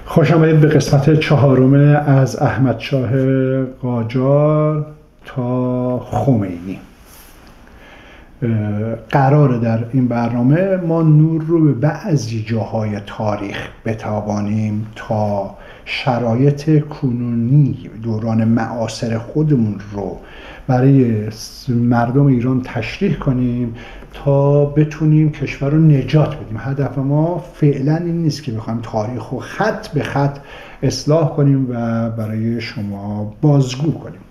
خوش آمدید به قسمت چهارم از احمدشاه قاجار تا خمینی. قراره در این برنامه ما نور رو به بعضی جاهای تاریخ بتابانیم تا شرایط کنونی دوران معاصر خودمون رو برای مردم ایران تشریح کنیم تا بتونیم کشور رو نجات بدیم. هدف ما فعلا این نیست که بخوایم تاریخ رو خط به خط اصلاح کنیم و برای شما بازگو کنیم.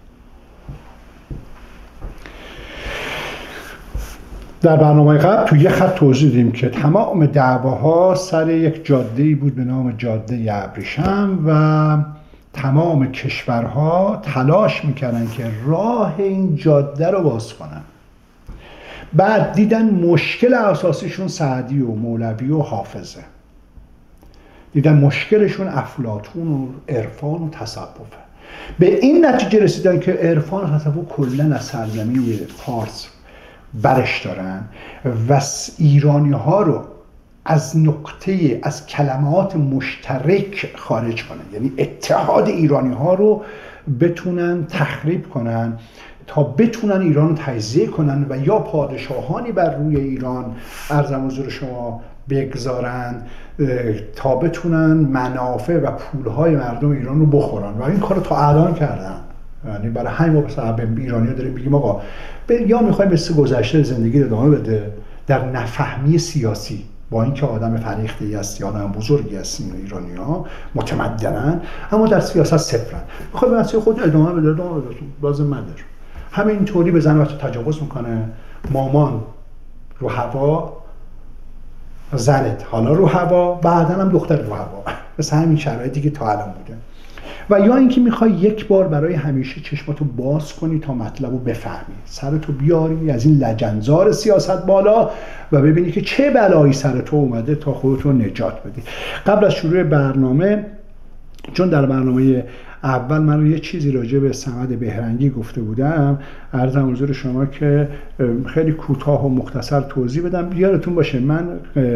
در برنامه قبل تو یه خط توضیح دیدیم که تمام دعواها سر یک جاده‌ای بود به نام جاده ابریشم و تمام کشورها تلاش میکردن که راه این جاده رو باز کنن. بعد دیدن مشکل اساسیشون سعدی و مولوی و حافظه. دیدن مشکلشون افلاطون و عرفان و تصوفه. به این نتیجه رسیدن که عرفان و تصوف کلا از سرزمین فارس برش دارن و ایرانی ها رو از نقطه از کلمات مشترک خارج کنن، یعنی اتحاد ایرانی ها رو بتونن تخریب کنن تا بتونن ایران رو تجزیه کنن و یا پادشاهانی بر روی ایران عرضم حضور شما بگذارن تا بتونن منافع و پولهای مردم ایران رو بخورن و این کار رو تا الان کردن. یعنی برای همین ما به ایرانی ها داریم بگیم آقا یا میخوایم مثل گذشته زندگی رو ادامه بده در نفهمی سیاسی، با اینکه آدم فریخته هستی، آدم بزرگی هستیم ایرانی ها متمدنن، اما در سیاست صفرن. میخوای به مسیر خود ادامه بده لازم نداره. همینطوری به زن وقت تجاوز میکنه، مامان رو هوا، زنت حالا رو هوا، بعدا هم دختر رو هوا. مثل همین شرایطی که تا الان بوده. و یا اینکه میخوای یک بار برای همیشه چشماتو باز کنی تا مطلبو بفهمی، سرتو بیاری از این لجنزار سیاست بالا و ببینی که چه بلایی سرتو اومده تا خودتو نجات بدی. قبل از شروع برنامه، چون در برنامه اول من رو یه چیزی راجع به صمد بهرنگی گفته بودم، عرضم حضور شما که خیلی کوتاه و مختصر توضیح بدم. یادتون باشه من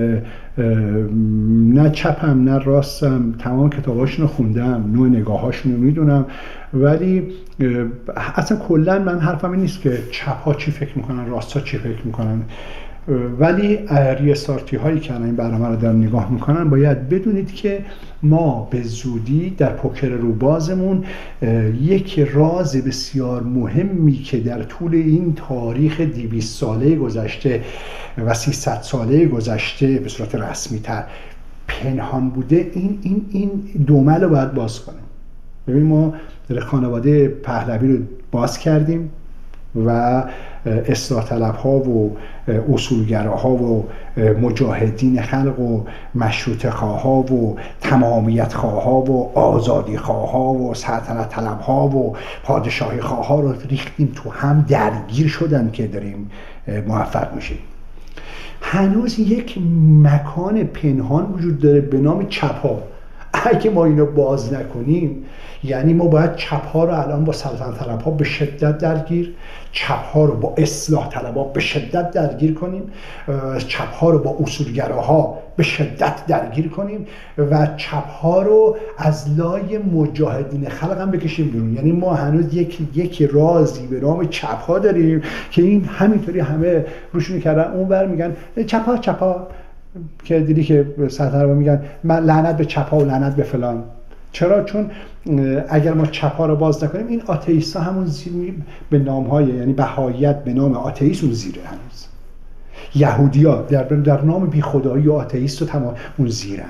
نه چپم نه راستم، تمام کتاباشون رو خوندم، نوع نگاهاشون رو میدونم، ولی اصلا کلا من حرفم این نیست که چپ ها چی فکر میکنن راست ها چی فکر میکنن، ولی ریستارتی هایی که این برنامه رو در نگاه میکنن باید بدونید که ما به زودی در پوکر روبازمون یک راز بسیار مهمی که در طول این تاریخ 200 ساله گذشته و 300 ساله گذشته به صورت رسمی تر پنهان بوده، این دومل رو باید باز کنیم. ببین ما در خانواده پهلوی رو باز کردیم و اصلاح طلب ها و اصولگراها و مجاهدین خلق و مشروطه خواه ها و تمامیت خواه ها و آزادی خواه ها و سلطنت طلب ها و پادشاهی خواه ها رو ریختیم تو هم، درگیر شدن که داریم موفق میشیم. هنوز یک مکان پنهان وجود داره به نام چپ ها. اگه ما اینو باز نکنیم یعنی ما باید چپ ها رو الان با سلطنت طلب ها به شدت درگیر، چپ ها رو با اصلاح طلب ها به شدت درگیر کنیم، چپ ها رو با اصولگراها به شدت درگیر کنیم و چپ ها رو از لای مجاهدین خلق هم بکشیم بیرون. یعنی ما هنوز یک رازی به نام چپ ها داریم که این همینطوری همه روشون کردن، اون بر میگن چپ ها که دیدی که سلطنت میگن لعنت به چپ ها و لعنت به فلان. چرا؟ چون اگر ما چپ ها رو باز نکنیم این آتئیست ها همون زیر به نام های، یعنی بهاییت به نام آتئیست اون زیره، هنوز یهودی ها در نام بی خدایی و آتئیست و تمام اون زیرن،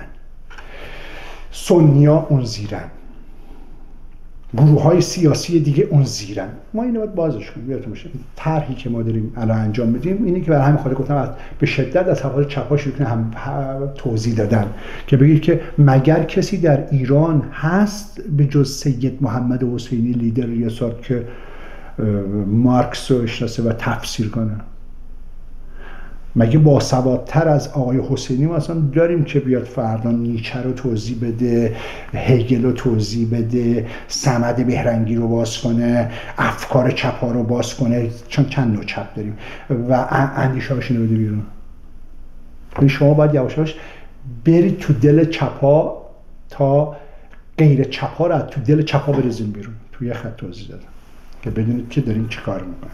سنی ها اون زیرن، گروه های سیاسی دیگه اون زیرن. ما اینو باید بازش کنیم. یادتون باشه طرحی که ما داریم الان انجام میدیم اینه که برای همین خاطر گفتم به شدت از حوادث چپ ها شروع کنیم هم توضیح دادن که بگید که مگر کسی در ایران هست به جز سید محمد حسینی لیدر ریاست که مارکس رو اشناسه و تفسیر کنه؟ مگه باسوادتر از آقای حسینی ما اصلا داریم که بیاد فردا نیچه رو توضیح بده، هگل رو توضیح بده، صمد بهرنگی رو باز کنه، افکار چپ ها رو باز کنه؟ چون چند نوع چپ داریم و اندیشه هاشون رو بده بیرون. شما باید یواش یواش برید تو دل چپ ها تا غیر چپ ها رو تو دل چپ ها بریزیم بیرون. توی خط توضیح دادم که بدونید که داریم چی کار میکنیم.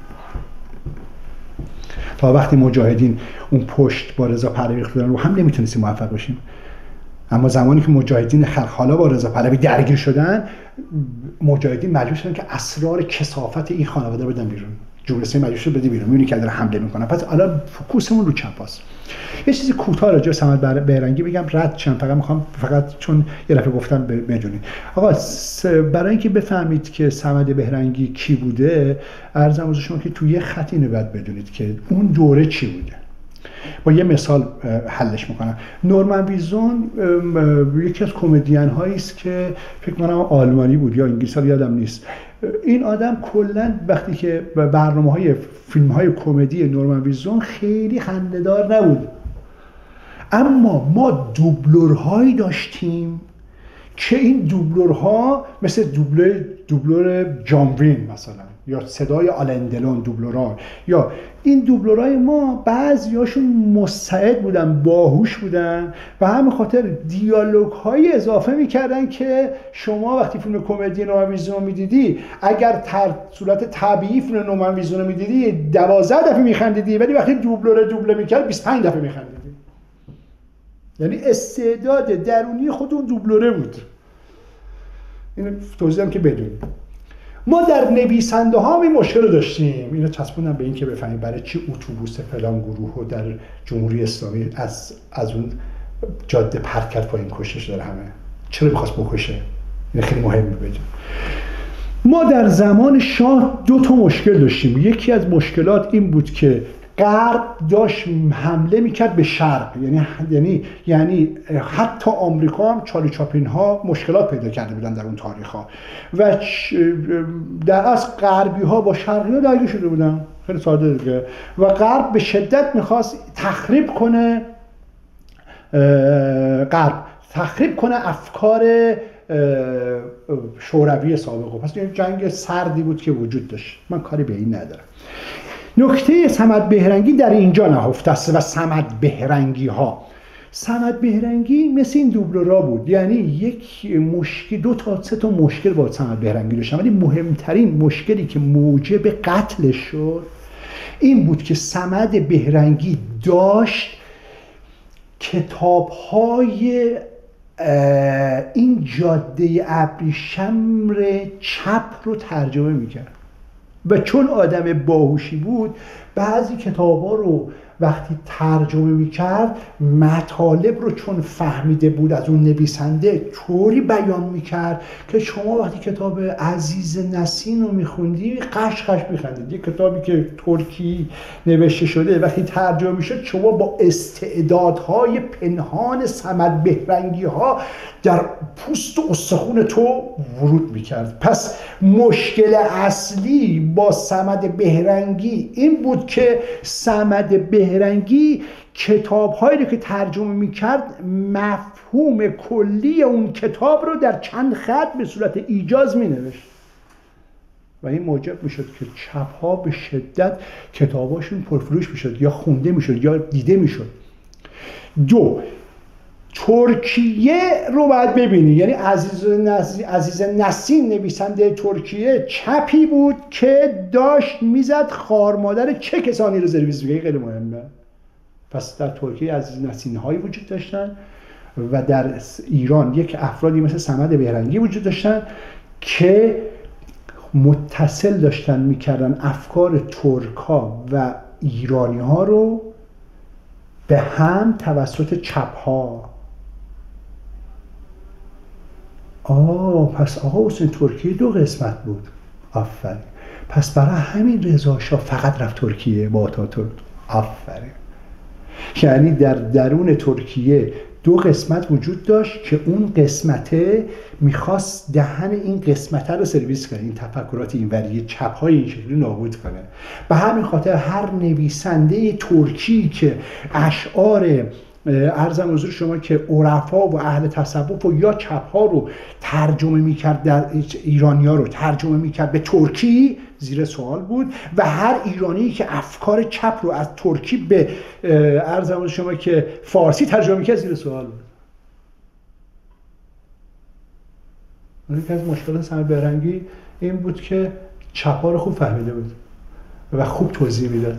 تا وقتی مجاهدین اون پشت با رضا پهلوی ریخته بودن رو هم نمیتونستیم موفق باشیم، اما زمانی که مجاهدین خلخالا با رضا پهلوی درگیر شدن، مجاهدین مجبور شدن که اسرار کثافت این خانواده بدن بیرون. جمهوری مجبور شد بده بیرون، میبینی که داره حمله میکنه. پس حالا فوکوسمون رو چپاست. یه چیزی کوتاه راجع به صمد بهرنگی بگم رد شم، فقط میخوام چون یه دفعه گفتم بدونید. آقا برای اینکه بفهمید که صمد بهرنگی کی بوده، عرضم حضور شما که توی یه خط اینو باید بدونید که اون دوره چی بوده. با یه مثال حلش میکنم. نورمن ویزون یکی از کمدین هایی است که فکر کنم آلمانی بود یا انگلیسی، یادم نیست. این آدم کلا وقتی که برنامه‌های فیلم‌های کمدی نورمن ویزون خیلی خنده‌دار نبود، اما ما دوبلورهایی داشتیم که این دوبلورها مثل دوبلور جان وین مثلا، یا صدای آلن دلون دوبلورها، یا این دوبلورهای ما بعضیاشون مستعد بودن، باهوش بودن و همین خاطر دیالوگ های اضافه میکردن که شما وقتی فیلم کمدی نورمن ویزون میدیدی، اگر صورت طبیعی فیلم نورمن ویزون میدیدی 12 دفعه میخندیدی، ولی وقتی دوبله میکرد 25 دفعه میخندیدی. یعنی استعداد درونی خود اون دوبلوره بود. اینو توضیح دادم که بدونید. ما در نویسنده ها این مشکل رو داشتیم. اینو چسبوندم به این که بفهمید برای چی اتوبوس فلان گروه رو در جمهوری اسلامی از اون جاده پرت کرد پایین، کشش داره همه. چرا می‌خواست بکشه؟ این خیلی مهمه بدونید. ما در زمان شاه 2 تا مشکل داشتیم. یکی از مشکلات این بود که غرب داشت حمله میکرد به شرق، یعنی حتی آمریکا هم چارلی چاپلین ها مشکلات پیدا کرده بودن در اون تاریخ ها و در اصل غربی ها با شرقی ها درگیر شده بودن. خیلی ساده دیگه. و غرب به شدت میخواست تخریب کنه افکار شوروی سابق. پس این جنگ سردی بود که وجود داشت. من کاری به این ندارم. نکته صمد بهرنگی در اینجا نهفته است و صمد بهرنگی مثل این دوبلورا بود. یعنی یک مشکل، 2 تا 3 تا مشکل با صمد بهرنگی داشتن، ولی مهمترین مشکلی که موجب قتلش شد این بود که صمد بهرنگی داشت کتاب‌های این جاده ابریشم چپ رو ترجمه میکرد و چون آدم باهوشی بود بعضی کتاب‌ها رو وقتی ترجمه میکرد مطالب رو چون فهمیده بود از اون نویسنده طوری بیان میکرد که شما وقتی کتاب عزیز نسین رو میخوندی قشقش میخندید. یک کتابی که ترکی نوشته شده وقتی ترجمه میشد شما با استعدادهای پنهان صمد بهرنگی ها در پوست و استخون تو ورود میکرد. پس مشکل اصلی با صمد بهرنگی این بود که صمد بهرنگی کتاب‌هایی رو که ترجمه می‌کرد مفهوم کلی اون کتاب رو در چند خط به صورت ایجاز می‌نوشت و این موجب می‌شد که چپ‌ها به شدت کتاباشون پرفروش می‌شد یا خونده می‌شد یا دیده می‌شد. 2. ترکیه رو باید ببینی. یعنی عزیز نسین نویسنده ترکیه چپی بود که داشت میزد خار مادر چه کسانی رو زیر میز. خیلی مهمه. پس در ترکیه عزیز نسین هایی وجود داشتن و در ایران یک افرادی مثل صمد بهرنگی وجود داشتن که متصل داشتن میکردن افکار ترک ها و ایرانی ها رو به هم توسط چپ ها. پس آقا حسین ترکیه 2 قسمت بود. آفرین. پس برای همین رضا شاه فقط رفت ترکیه با آتاتورک. آفرین. یعنی در درون ترکیه 2 قسمت وجود داشت که اون قسمته میخواست دهن این قسمته رو سرویس کنه، این تفکرات اینوری چپ های این شکلی نابود کنه. به همین خاطر هر نویسنده ترکی که اشعار عرضم حضور شما که عرفا و اهل تصوف و یا چپ ها رو ترجمه میکرد، در ایرانی ها رو ترجمه میکرد به ترکی، زیر سوال بود و هر ایرانی که افکار چپ رو از ترکی به عرضم حضور شما که فارسی ترجمه میکرد زیر سوال بود. یکی از مشکلات صمد بهرنگی این بود که چپ‌ها رو خوب فهمیده بود و خوب توضیح میداد.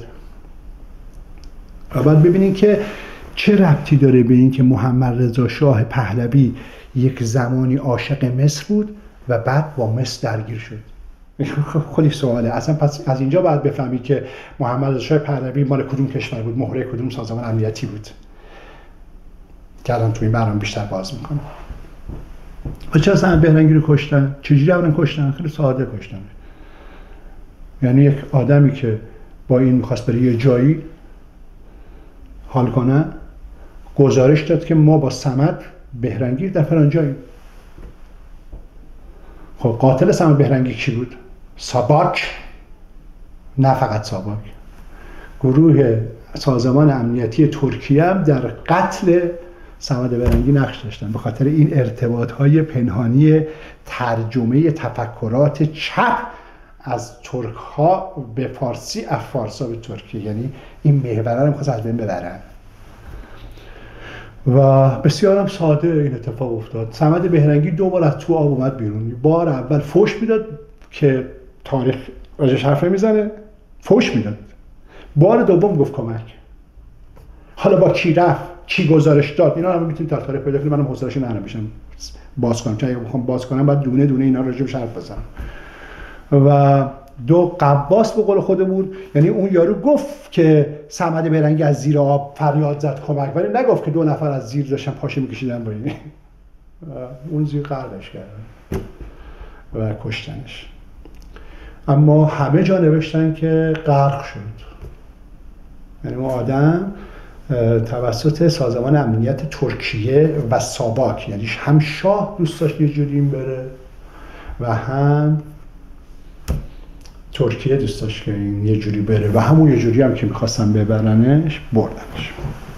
و بعد ببینین که چه ربطی داره به این که محمد رضا شاه پهلوی یک زمانی عاشق مصر بود و بعد با مصر درگیر شد. خودی سواله. اصلا پس از اینجا باید بفهمید که محمد رضا شاه پهلوی مال کدوم کشور بود، مهره کدوم سازمان امنیتی بود، که الان توی این برنامه بیشتر باز میکنم. و چرا صمد بهرنگی رو کشتن؟ چجوری اولا کشتن؟ خیلی ساده کشتن. یعنی یک آدمی که با این میخواست بره یه جایی حال کنه، گزارش داد که ما با صمد بهرنگی در فلان جاییم. خب قاتل صمد بهرنگی کی بود؟ ساواک. نه فقط ساواک، گروه سازمان امنیتی ترکیه هم در قتل صمد بهرنگی نقش داشتن، به خاطر این ارتباط‌های پنهانی ترجمه تفکرات چپ از ترک‌ها به فارسی، از فارس‌ها به ترکی. یعنی این محور رو می‌خواست از بین ببرن و بسیار هم ساده این اتفاق افتاد. صمد بهرنگی 2 بار از تو آب اومد بیرون. بار اول فوش میداد که تاریخ راجعش حرف نمیزنه، فوش میداد. بار دوم گفت کمک. حالا با کی رفت، کی گزارش داد، اینا رو میتونید تا تاریخ پیدا کنید. منم حوصله‌اش ندارم بشم باز کنم، چون اگه بخوام باز کنم بعد دونه دونه اینا راجعش حرف بزنم. و 2 قباس به قول خودمون، یعنی اون یارو گفت که صمد بهرنگی از زیر آب فریاد زد کمک، ولی نگفت که 2 نفر از زیر داشتن پاشه میکشیدن با این. اون زیر غرقش کردن و کشتنش. اما همه جا نوشتن که غرق شد. یعنی اون آدم توسط سازمان امنیت ترکیه و ساواک، یعنی هم شاه دوست داشت یه جوری این بره و هم ترکیه دوست داشت که این یه جوری بره و همون یه جوری هم که میخواستن ببرنش بردنش.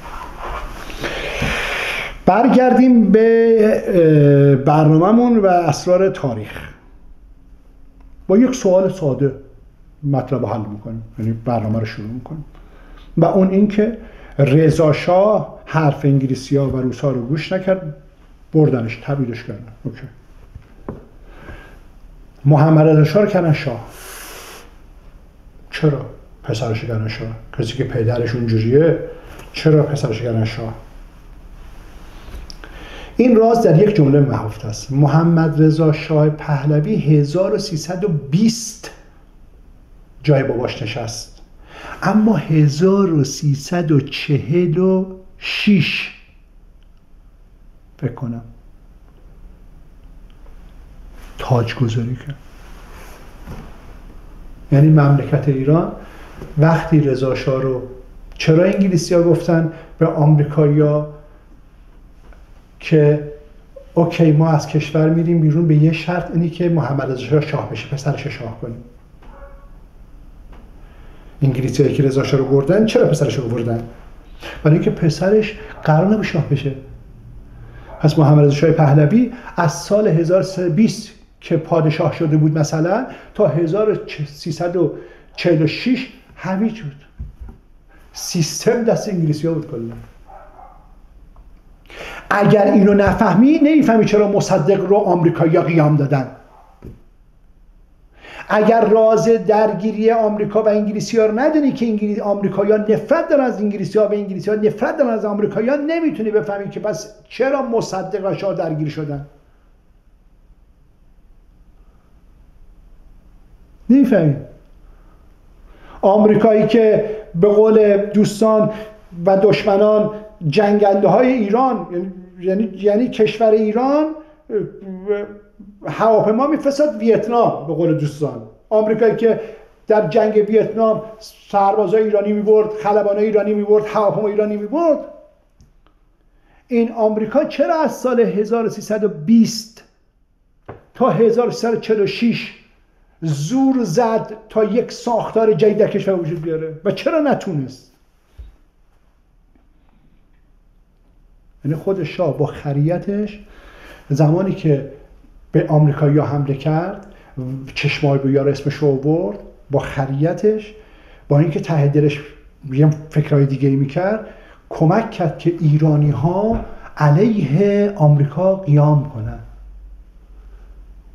برگردیم به برنامه‌مون و اسرار تاریخ. با یک سوال ساده مطلب حل میکنیم، یعنی برنامه رو شروع میکنیم و اون این که رضا شاه حرف انگلیسی‌ها و روس‌ها رو گوش نکرد، بردنش، تبعیدش کردن. اوکی. محمد رضا شاه رو کردن شاه. چرا پسرش کردن شاه؟ کسی که پدرش اونجوریه چرا پسرش کردن شاه؟ این راز در یک جمله نهفته است. محمد رضا شاه پهلوی 1320 جای باباش نشست، اما 1346 فکر کنم تاجگذاری کرد. یعنی مملکت ایران وقتی رضا شاه رو، چرا انگلیسی‌ها گفتن به آمریکایی‌ها که اوکی ما از کشور میریم بیرون به یه شرط، اینی که محمد رضا شاه بشه، پسرش شاه کنیم. انگلیسی‌ها که رضا شاه رو بردن، چرا پسرش رو بردن؟ برای اینکه پسرش قرار نبود شاه بشه. پس محمد رضا شاه پهلوی از سال 1320 که پادشاه شده بود مثلا تا 1346 هویج بود. سیستم دست انگلیسی‌ها بود کلا. اگر اینو نفهمی چرا مصدق رو آمریکایی‌ها قیام دادن. اگر راز درگیری آمریکا و انگلیسی‌ها رو ندونی که آمریکایی‌ها نفرت دارن از انگلیسی‌ها و انگلیسی‌ها نفرت دارن از آمریکایی‌ها، نمیتونی بفهمی که پس چرا مصدق و شاه درگیر شدن. نمیفهمی. آمریکایی که به قول دوستان و دشمنان جنگنده های ایران، یعنی کشور ایران هواپیما میفرستاد ویتنام، به قول دوستان آمریکایی که در جنگ ویتنام سربازای ایرانی میبرد، خلبانای ایرانی میبرد، هواپیما ایرانی میبرد. این آمریکا چرا از سال 1320 تا 1346 زور زد تا یک ساختار جدید در کشور وجود بیاره و چرا نتونست؟ یعنی خود شاه با خریتش زمانی که به آمریکایی‌ها حمله کرد، چشمای به یار اسمش رو آورد، با خریتش، با اینکه ته دلش یه فکرهای دیگه میکرد، کمک کرد که ایرانی‌ها علیه آمریکا قیام کنن.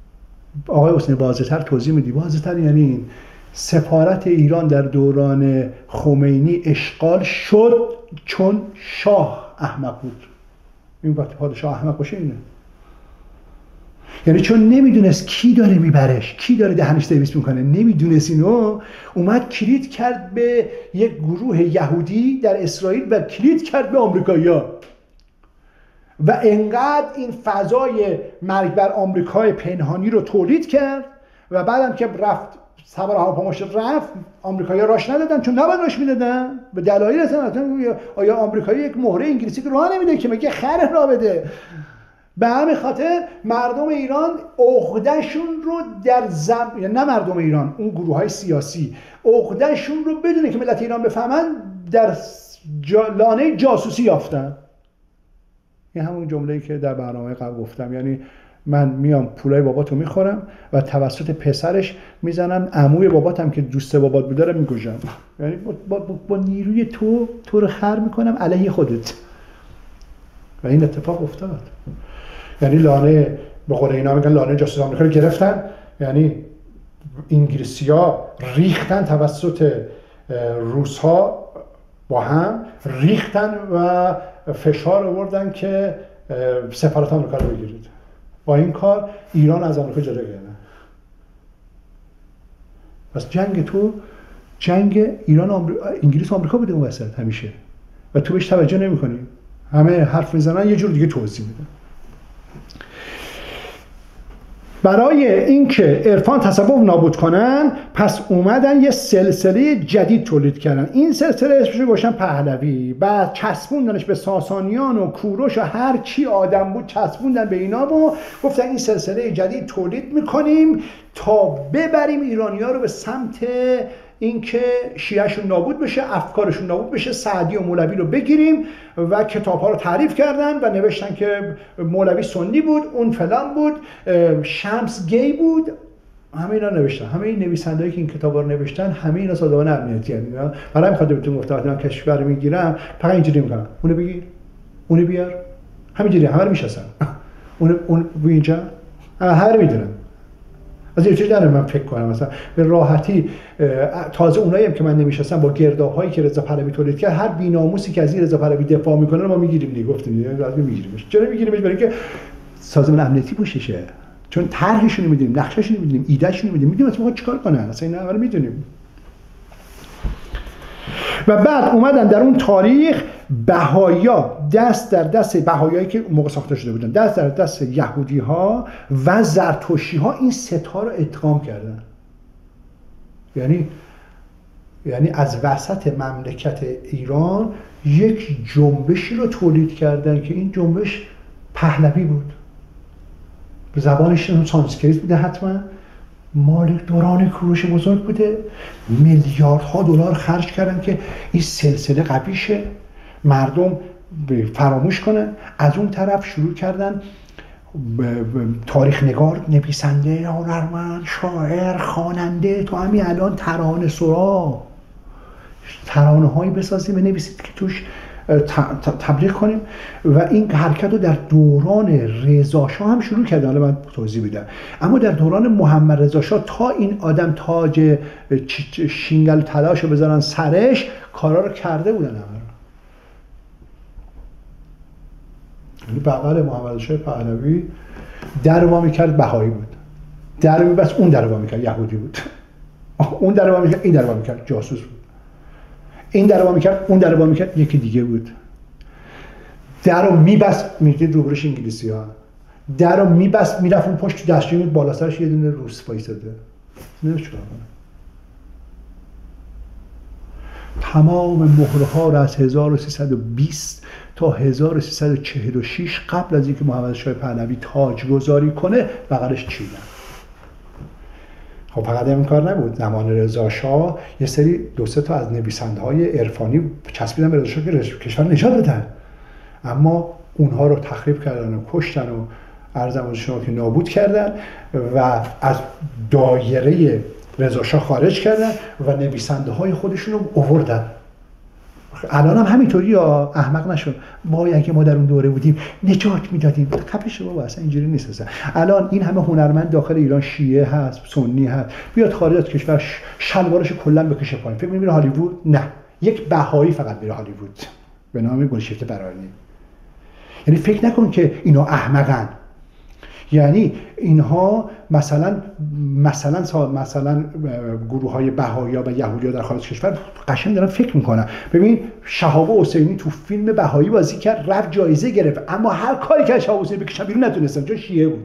آقای حسینی واضح‌تر توضیح میدی. واضح‌تر یعنی این سفارت ایران در دوران خمینی اشغال شد چون شاه احمق بود. این وقتی پادشاه احمق باشه اینه، یعنی چون نمیدونست کی داره میبرش، کی داره دهنش سرویس میکنه، نمیدونست اینو، اومد کلید کرد به یک گروه یهودی در اسرائیل و کلید کرد به آمریکایی‌ها و انقدر این فضای مرگ بر آمریکای پنهانی رو تولید کرد و بعدم که رفت سوار هواپیماش رفت، آمریکایی‌ها راش ندادن چون نباید راش میدادن به دلایل اصلا. آیا آمریکایی یک مهره انگلیسی که راه نمیده که مگه خر راه بده؟ به همین خاطر مردم ایران عقده‌شون رو در یعنی نه مردم ایران، اون گروه‌های سیاسی عقده‌شون رو بدونه که ملت ایران بفهمن در لانه جاسوسی یافتن. این همون جمله‌ای که در برنامه قبل گفتم، یعنی من میام پولای باباتو میخورم و توسط پسرش میزنم عموی باباتم که دوست بابات بوده رو میگوجم، یعنی با نیروی تو رو خر میکنم علیه خودت. و این اتفاق افتاد. یعنی لانه، به قول اینا میگن لانه جاسوس آمریکا رو گرفتن، یعنی انگلیسی‌ها ریختن توسط روس‌ها با هم ریختن و فشار آوردن که سفارت آمریکا رو بگیرید. با این کار ایران از آمریکا جدا کردن. پس جنگ تو جنگ ایران انگلیس و آمریکا بوده اون وسط همیشه و تو بهش توجه نمی‌کنی. همه حرف میزنن یه جور دیگه توضیح میدن. برای اینکه عرفان تصوف نابود کنن، پس اومدن یه سلسله جدید تولید کردن. این سلسله اسمش رو گذاشتن پهلوی، بعد چسبوندنش به ساسانیان و کوروش و هر چی آدم بود چسبوندن به اینا و گفتن این سلسله جدید تولید میکنیم تا ببریم ایرانی‌ها رو به سمت اینکه شیعهشون نابود بشه، افکارشون نابود بشه، سعدی و مولوی رو بگیریم و کتاب‌ها رو تعریف کردن و نوشتن که مولوی سنی بود، اون فلان بود، شمس گی بود، همه اینا نوشتن. همه این نویسندهایی که این کتابا رو نوشتن همه اینا سازمان امنیتی هستن. برای همین خاطر بهتون گفتم من کشور میگیرم فقط اینجوری میکنم، اونو بگیر، اونو بیار، همینجوری همه رو میشناسن. اون اینجا هر میدونن. از یه چیزی دارم من فکر کنم مثلا به راحتی تازه اونایی هم که من نمی‌شناسم با گرداب‌هایی که رضا پهلوی تولید کرد، هر بی‌ناموسی که از این رضا پهلوی دفاع میکنه ما میگیریم دیگه. گفتیم لازم میگیریمش. چرا میگیریمش؟ برای اینکه سازمان امنیتی پوششه، چون طرحشون رو میدونیم، نقشه‌شون رو میدونیم، ایده‌شون رو میدونیم اصلا چیکار کنن، اصلا اینا رو میدونیم. و بعد اومدن در اون تاریخ بهائی‌ها دست در دست بهائیایی که موقع ساخته شده بودن، دست در دست یهودی‌ها و زرتشتی‌ها این ستا رو ادغام کردن. یعنی از وسط مملکت ایران یک جنبشی رو تولید کردن که این جنبش پهلوی بود. به زبانش سانسکریت بوده، حتما مال دوران کوروش بزرگ بوده. میلیاردها دلار خرج کردن که این سلسله قوی شه، مردم فراموش کنن. از اون طرف شروع کردن تاریخ نگار، نویسنده، هنرمند، شاعر، خواننده، تو همین الان ترانه سرا ترانه هایی بسازیم بنویسید که توش تبلیغ کنیم. و این حرکت رو در دوران رضا شاه هم شروع کرده، حالا من توضیح میدم. اما در دوران محمد رضا شاه تا این آدم تاج شینگل طلاشو بذارن سرش، کارا رو کرده بودن. یعنی بغل محمد رضا شاه پهلوی در وا میکرد بهایی بود، در میبست اون در وا میکرد یهودی بود، اون در وا میکرد این در وا میکرد جاسوس بود، این در وا میکرد اون در وا میکرد یکی دیگه بود. در رو میبست میدید روبروش انگلیسی ها، در رو میبست میرفت اون پشت دستشویی بالا سرش یه دونه روس وایساده، نمیشه چیکار کنه. تمام مهره ها رو از 1320 تا 1346 قبل از اینکه محمد شاه پهلوی تاجگذاری کنه بغلش چیدن. خب فقط این کار نبود، زمان رضا شاه یه سری دو سه تا از نویسنده‌های عرفانی چسبیدن به رضا شاه که کشور نجات بدن، اما اونها رو تخریب کردن و کشتن و عرضم شما که نابود کردن و از دایره رضا شاه خارج کردن و نویسنده‌های خودشون رو آوردن. الان هم همینطوری، یا احمق نشون، وای اگه ما در اون دوره بودیم نجات میدادیم. خفش بابا، اصلا اینجوری نیست. اصلا الان این همه هنرمند داخل ایران شیعه هست، سنی هست، بیاد خارج از کشور شلوارش کلا بکشه پایین، فکر می‌کنی هالیوود؟ نه، یک بهایی فقط میره هالیوود به نام گلشیفته برانی. یعنی فکر نکن که اینا احمقن. یعنی اینها مثلا گروه‌های بهائی‌ها و یهودی‌ها در خارج کشور قشنگ دارن فکر میکنن. ببین شهاب حسینی تو فیلم بهایی بازی کرد، رفت جایزه گرفت، اما هر کاری که شهاب حسینی بکشن بیرون نتونستن چون شیعه بود.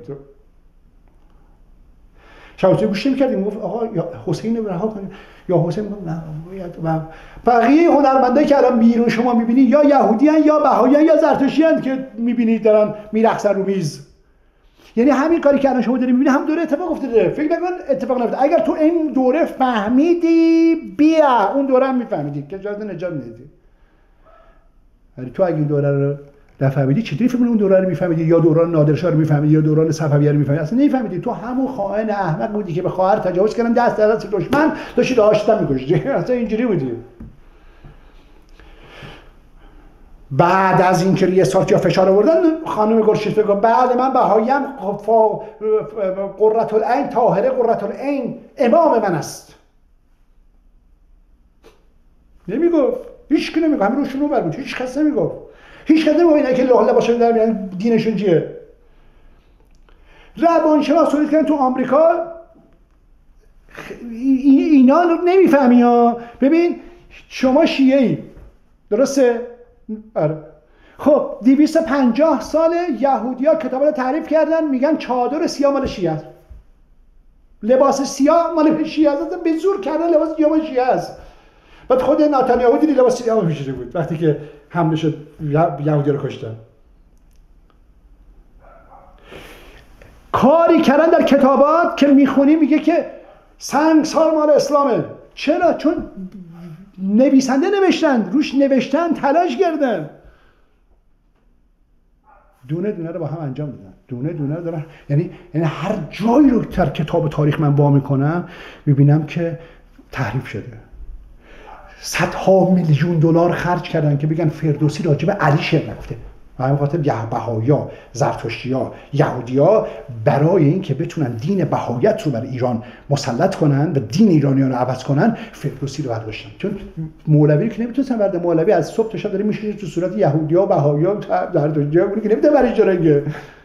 شهاب حسینی گوش نمی‌کرد، میگفت آقا یا حسین رو رها کنید، یا حسین میگفت نه باید. بقیه هنرمندایی که الان بیرون شما می‌بینید یا یهودیان یا بهائیان یا زرتشتیان که می‌بینید دارن میرقصن رو میز. یعنی همین کاری که الان شما دارید می‌بینید هم دوره اتفاق افتاده. فکر نکن اتفاق نیفتاده. اگر تو این دوره فهمیدی بیا اون دوره هم می‌فهمیدی که اجازه نجات میدی. ولی تو اگه این دوره رو نفهمیدی چطوری فکر اون دوره رو می‌فهمیدی؟ یا دوران نادرشاه رو می‌فهمیدی یا دوران صفویه رو می‌فهمیدی؟ اصلا نمی‌فهمیدی. تو همون خائن احمق بودی که به خواهر تجاوز کردن، دست در دست دشمن داشتی آشتا می‌کشیدی. اصلا اینجوری بودی. بعد از اینکه ریاست یا فشار آوردن، خانم گلشیفته گفت بعد من بهاییم قرة العین طاهره قرة العین امام من است. نمیگفت، هیچ کی نمیگفت، همین روشون رو بر بود، هیچ کس نمیگفت. هیچ کس نمیگفت اینا که لباسشون در میان دینشون چیه. روانشناس تولید کردن تو آمریکا، اینا رو نمیفهمی ها. ببین شما شیعه‌ای، درسته؟ آره. خب 250 سال یهودی‌ها کتابا رو تعریف کردن، میگن چادر سیاه مال شیعه است، لباس سیاه مال شیعه است، به زور کردن لباس سیاه مال شیعه است. بعد خود نتانیاهو دیدی لباس سیاه پوشیده بود وقتی که حمله شد یهودی‌ها رو کشتن. کاری کردن در کتابات که میخونی میگه که سنگسار مال اسلامه. چرا؟ چون نویسنده نوشتن، روش نوشتن، تلاش کردن، دونه دونه رو با هم انجام دادن، دونه دونه رو دارن. یعنی هر جایی رو در کتاب تاریخ من وا میکنم میبینم که تحریف شده. صدها میلیون دلار خرج کردن که بگن فردوسی راجع به علی شعر نگفته. و همین خاطر بهائی‌ها، زرتشتی‌ها، یهودی‌ها برای اینکه بتونن دین بهاییت رو بر ایران مسلط کنن و دین ایرانیان رو عوض کنن، فردوسی رو برداشتن. چون مولوی که نمیتونن برده، مولوی از صبح تا شب داره میشه تو صورت یهودی‌ها، بهائی‌ها، زرتشتی‌ها، اون که نمیتونه برای جرنگه.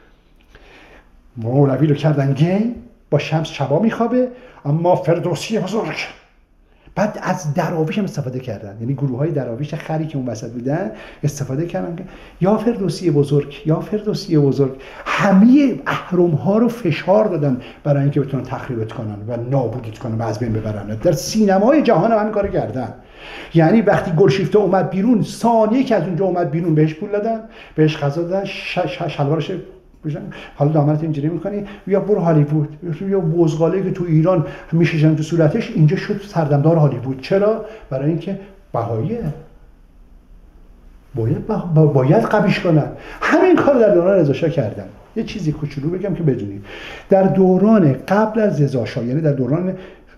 مولوی رو کردن گی، با شمس شبا میخوابه، اما فردوسی بزرگ. بعد از دراویش هم استفاده کردن، یعنی گروه‌های دراویش خری که اون وسط بودن استفاده کردن که یا فردوسی بزرگ یا فردوسی بزرگ. همه اهرم‌ها رو فشار دادن برای اینکه بتونن تخریبت کنن و نابودت کنن و از بین ببرن. در سینمای جهان هم همین کارو کردن. یعنی وقتی گلشیفته اومد بیرون، ثانیه که از اونجا اومد بیرون بهش پول دادن، بهش غذا دادن، شلوارش حالا دامنت اینجوری میکنی، یا برو هالیوود، یا بزغاله که تو ایران میششن تو صورتش، اینجا شد سردمدار هالیوود. چرا؟ برای اینکه بهاییه، باید قبیش کنن. همین کار در دوران رضا شاه کردن. یه چیزی کوچولو بگم که بدونید، در دوران قبل از رضا شاه، یعنی در دوران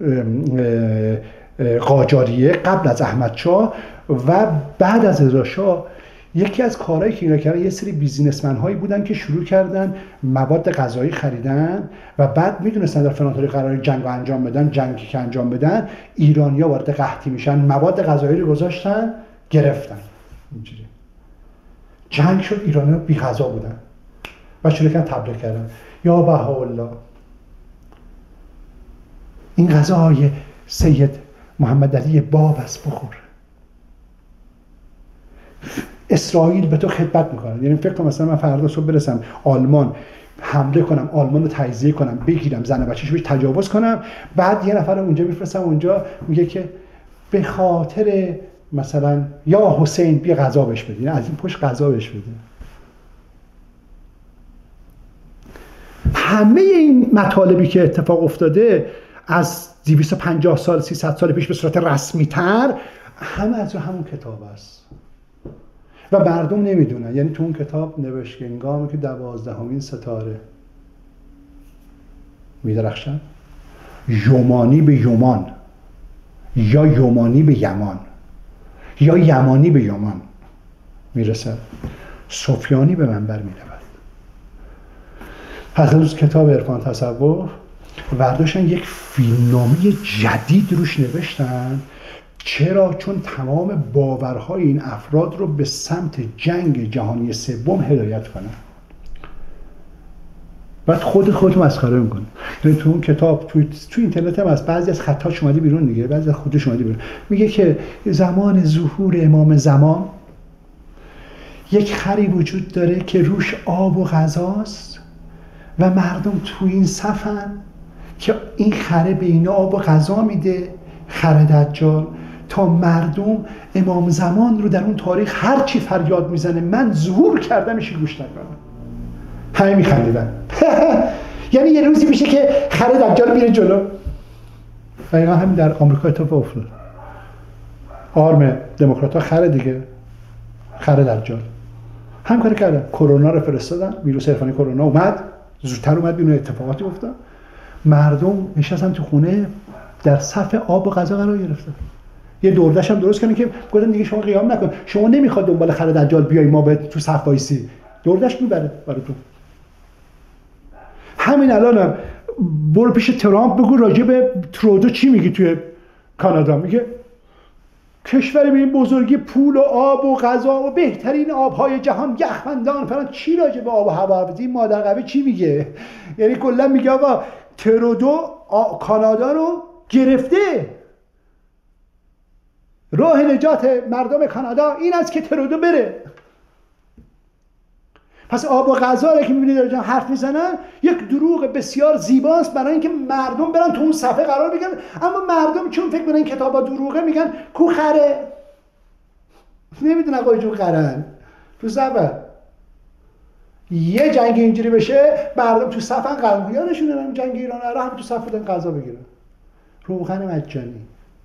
قاجاریه، قبل از احمدشاه و بعد از رضا شاه، یکی از کارهایی که اینا کردن، یه سری بیزینسمن هایی بودن که شروع کردن مواد غذایی خریدن و بعد میدونستن در فلان تاریخ قرار جنگ رو انجام بدن، جنگی که انجام بدن ایرانی‌ها وارد قحطی میشن، مواد غذایی رو گذاشتن گرفتن. اینجوری جنگ شد، ایرانی‌ها بی غذا بودن و شروع کردن تبلیغ کردن یا بهاءالله این غذاهای سید محمد علی باب است، بخور. اسرائیل به تو خدمت میکنه. یعنی فکر کنم مثلا من فردا صبح برسم آلمان، حمله کنم، آلمان رو تجزیه کنم، بگیرم، زن و بچه‌ش بهش تجاوز کنم، بعد یه نفر اونجا میفرستم اونجا میگه که به خاطر مثلا یا حسین بیا غذا بهش بدین، از این پشت غذا بهش بده. همه این مطالبی که اتفاق افتاده از 250 سال 300 سال پیش به صورت رسمی تر، همه از همون کتاب است و مردم نمیدونن. یعنی تو اون کتاب نوشت که هنگامی که 12مین ستاره میدرخشن، یومانی به یومان یا یومانی به یمان، یا یمانی به یمان میرسد، سفیانی به منبر میرود. پس از کتاب عرفان تصوف برداشتن یک فیلمنامه جدید روش نوشتن. چرا؟ چون تمام باورهای این افراد رو به سمت جنگ جهانی سوم هدایت کنن. بعد خودت مسخره میکنه. یعنی تو اون کتاب تو اینترنت هم از بعضی از خطاش اومده بیرون دیگه، بعضی از خودش اومده بیرون، میگه که زمان ظهور امام زمان یک خری وجود داره که روش آب و غذاست و مردم تو این صفن که این خره به اینا آب و غذا میده، خر دجال، تا مردم امام زمان رو در اون تاریخ هر چی فریاد میزنه من ظهور کردم ایشی گوش نکنه. همه میخندیدن. یعنی یه روزی میشه که خر دجال میره جلو. دقیقا همین در آمریکا اتفاق افتاد. آرم دموکرات ها خر دیگه، خر دجال هم کاری کردن. کرونا رو فرستادن، ویروس عرفانی کرونا اومد، زودتر اومد بیرون، اتفاقاتی افتاد، مردم نشستن تو خونه در صف آب و غذا قرار گرفتن. یه دوردش هم درست کردن که گفتن دیگه شما قیام نکن، شما نمیخواد دنبال خر دجال بیای ما به تو صف وایسی، دوردش میبره براتون. همین الانم برو پیش ترامپ بگو راجع به ترودو چی میگی توی کانادا. میگه کشوری به این بزرگی پول و آب و غذا و بهترین آبهای جهان، یخبندان فلان، چی راجع به آب و هوا؟ این مادر قوی چی میگه؟ یعنی کلا میگه آقا ترودو کانادا رو گرفته، راه نجات مردم کانادا این است که ترودو بره. پس آب و غذا رو که میبینید در جان حرف میزنن یک دروغ بسیار زیباست برای اینکه مردم برن تو اون صفحه قرار بگیرن، اما مردم چون فکر میکنن این کتابا دروغه میگن کو خره، نمیدونن آقای جون خرن تو صفحه. یه جنگ اینجوری بشه مردم تو صفن قرار میگیرن، یادشونه جنگ ایران رو هم تو صف بودن غذا بگیرن، روغن مجانی.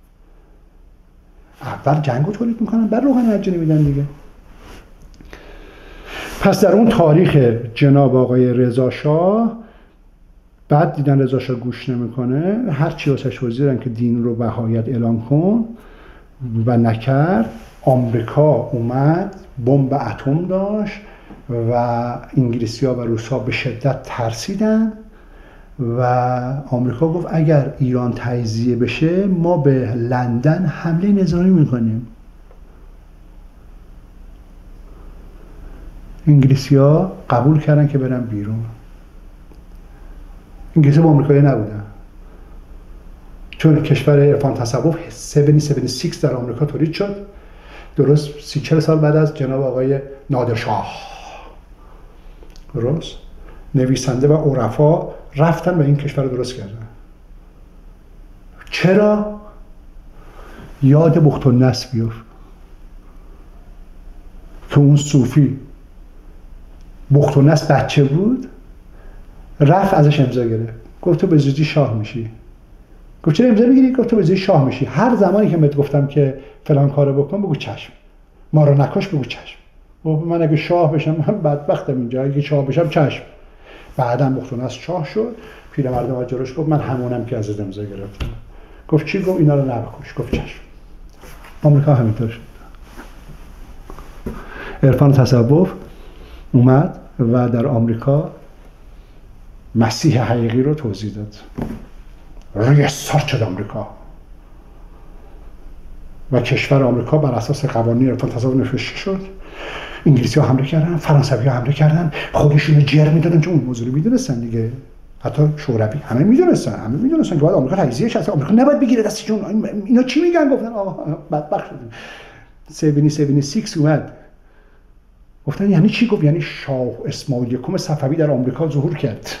اول جنگو تولید میکنن بعد روغن مجانی میدن دیگه. پس در اون تاریخ جناب آقای رضا شاه، بعد دیدن رضا شاه گوش نمیکنه، هر چی واسش توضیح دادن که دین رو بهایت اعلام کن و نکرد. آمریکا اومد، بمب اتم داشت و انگلیسی‌ها و روس‌ها به شدت ترسیدن و آمریکا گفت اگر ایران تجزیه بشه ما به لندن حمله نظامی میکنیم. انگلیسی‌ها قبول کردن که برن بیرون. انگلیس‌ها با آمریکایی نبودن، چون کشور عرفان تصوف 776 در آمریکا تولید شد، درست 30-40 سال بعد از جناب آقای نادرشاه. درست نویسنده و عرفا رفتن و این کشور رو درست کردن. چرا؟ یاد بختالنصر بیفت که اون صوفی بختالنصر بچه بود، رفت ازش امضا گرفت، گفت تو به زودی شاه میشی. گفت چرا امضا میگیری؟ گفت تو به زودی شاه میشی، هر زمانی که بهت گفتم که فلان کارو بکن بگو چشم، ما رو نکش بگو چشم. گفت من اگه شاه بشم من بدبختم اینجا، اگه شاه بشم چشم. بعدم بختالنصر شاه شد، پیرمرد اومد جلوش گفت من همونم که ازت امضا گرفتم. گفت چی؟ گفت اینا رو نبکش. گفت چشم. آمریکا همینطور شد. عرفان تصوف اومد و در آمریکا مسیح حقیقی رو توضیح داد. روی سار شد آمریکا و کشور آمریکا بر اساس قوانین عرفان تصوف نوشته شد. انگلیسی ها حمله کردن، فرانسوی ها حمله کردن، خودشون رو جر میدادن، چون اون موضوع رو میدونستن دیگه. حتی شوروی همه میدونستن که باید آمریکا تجزیه شه، آمریکا نباید بگیره دستشون. اینا چی میگن؟ گفتن آقا بدبخت شدیم. 76 اومد، گفتن یعنی چی؟ گفت یعنی شاه اسماعیل یکم صفوی در آمریکا ظهور کرد.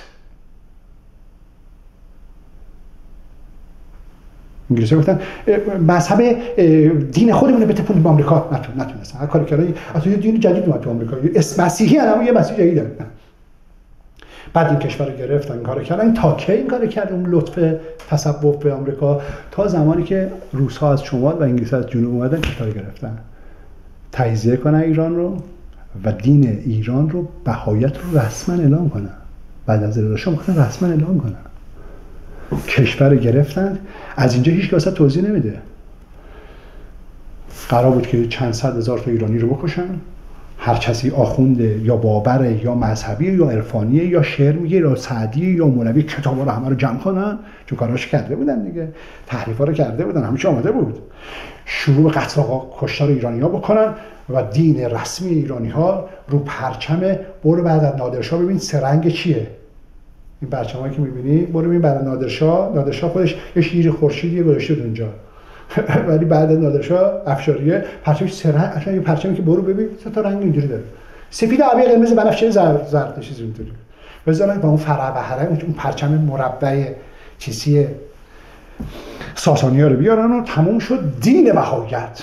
انگلیسی گفتن مذهب دین خودمون رو بتپونیم به آمریکا، نتونستن. هر کاری کردن اصلا یه دین جدید اومد تو آمریکا، اسم مسیحی هم یه مسیح جدید داره. بعد این کشور رو گرفتن، این کارو کردن. تا کی این کارو کردن؟ اون لطف تصوف به آمریکا تا زمانی که روس‌ها از شمال و انگلیس‌ها از جنوب اومدن کشور گرفتن، تجزیه کنن ایران رو و دین ایران رو بهایت رو رسما اعلام کنن. بعد از رضا شاه می‌خواستن رسما اعلام کنن. کشور رو گرفتن. از اینجا هیچ کس توضیح نمیده. قرار بود که چند صد هزار تا ایرانی رو بکشن، هر کسی آخونده یا باوره یا مذهبی یا عرفانیه یا شعر میگه یا سعدی یا مولوی، کتابا رو همه رو جمع کنن، چون کاراش کرده بودن دیگه، تحریفا رو کرده بودن، همه چی آماده بود، شروع به قتل و کشتار ایرانی‌ها بکنن و دین رسمی ایرانی‌ها رو پرچم، برو بعد از نادرشاه ببین سه رنگ چیه، این پرچمایی که می‌بینی برو ببین بعد از نادرشاه خودش یه شیر خورشیدی گذاشته اونجا ولی بعد از نادرشاه افشاریه پرچمش سه رنگ، اصلا یه پرچمی که برو ببین سه تا رنگ اینجوری داره، سفید، آبی، قرمز، بنفشه، زرد چیزی اینطوری. بذارن با اون فرابهره اون پرچم مربع چیزی ساسانی‌ها رو بیارن و تموم شد دین بهایت.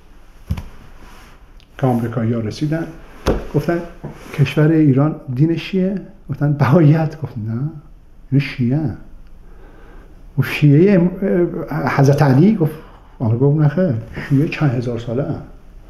که آمریکایی‌ها رسیدن گفتن کشور ایران دینش چیه؟ گفتن بهایت. گفت نه این شیعه. و شیعه حضرت علی. گفت آمریکا گفت نخیر، شیعه چند هزار ساله هم.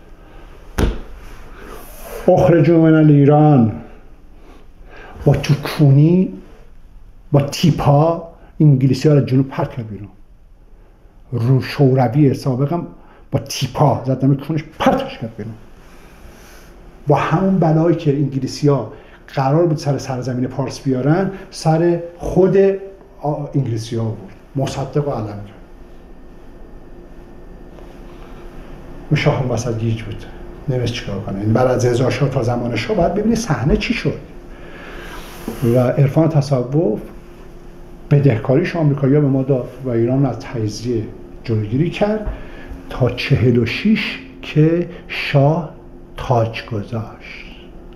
اخرجوا من ایران، با توکونی با تیپا انگلیسی ها رو جنوب پرت کرد بیرون. رو شوروی سابقم با تیپا زدن کونش پرتش کرد بیرون. با همون بلایی که انگلیسی ها قرار بود سر سرزمین پارس بیارن، سر خود انگلیسی ها بود. مصدق و علم کرد. و شاه هم وسط گیج بود، نمیست چیکار کنه. این بعد از رضا شاه تا زمان شاه باید ببینید صحنه چی شد. و عرفان تصوف بدهکاریش آمریکایی‌ها به ما داد و ایران از تجزیه جلوگیری کرد تا 46 که شاه تاج گذاشت.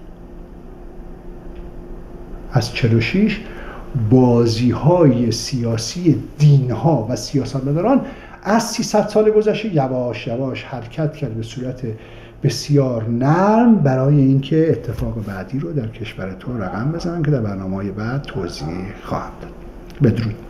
از 46 بازی‌های سیاسی دین‌ها و سیاستمداران از 300 سال گذشته یواش یواش حرکت کرد به صورت بسیار نرم برای اینکه اتفاق بعدی رو در کشور تو رقم بزنن که در برنامه‌های بعد توضیح خواهم داد. بدرود.